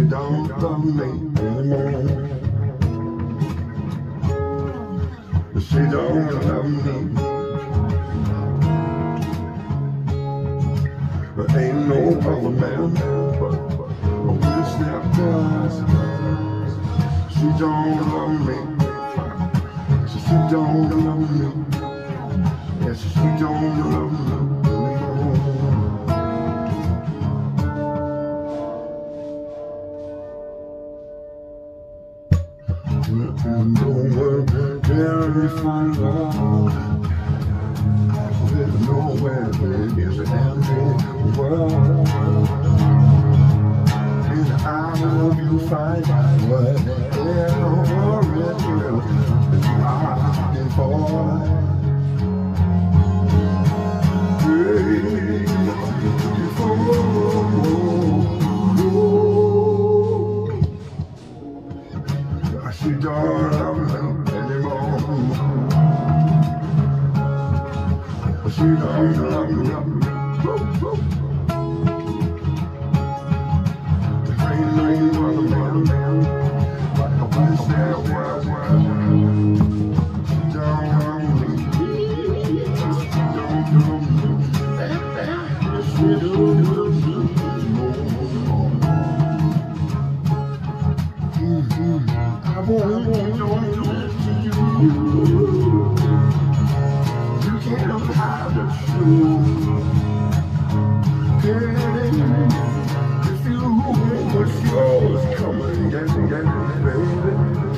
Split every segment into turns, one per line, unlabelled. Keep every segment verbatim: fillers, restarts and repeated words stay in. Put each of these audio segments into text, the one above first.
don't love me anymore. She don't love me. There ain't no other man, but I wish there was. She don't love me. She, she don't love me. Yes, she, she don't love me anymore. And don't work very far love. There's nowhere there's an empty world. And I hope you find whatever it is you are looking for. She don't love me anymore. She don't love me. There ain't no other man like I wish there was. She don't love me. She don't love me. She don't love me. I won't do it to you. You can't hide the truth. If you was yours, come and get me, get me, baby.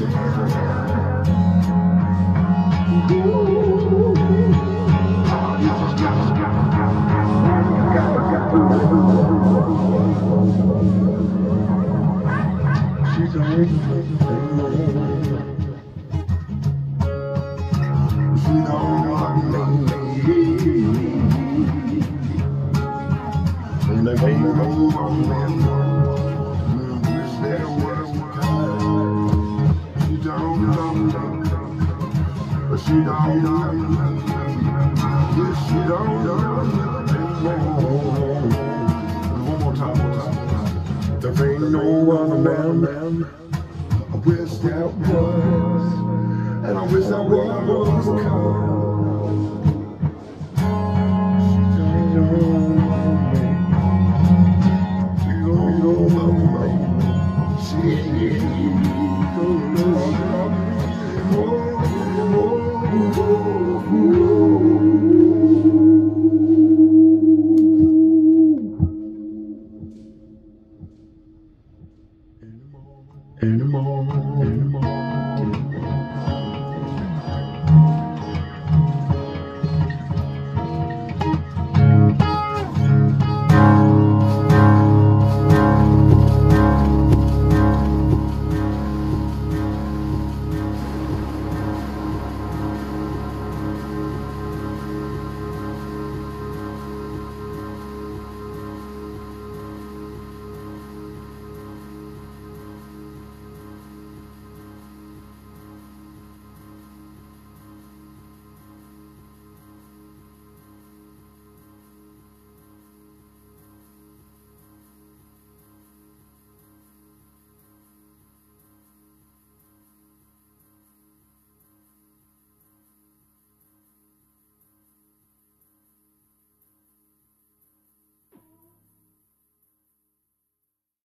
She's a she don't love me. And there ain't no one man wish there was a kind. She don't love me. But she don't love me. Yes, she don't love me anymore. One more time, one more time. There ain't no other man I wish there was. And I wish I was coming.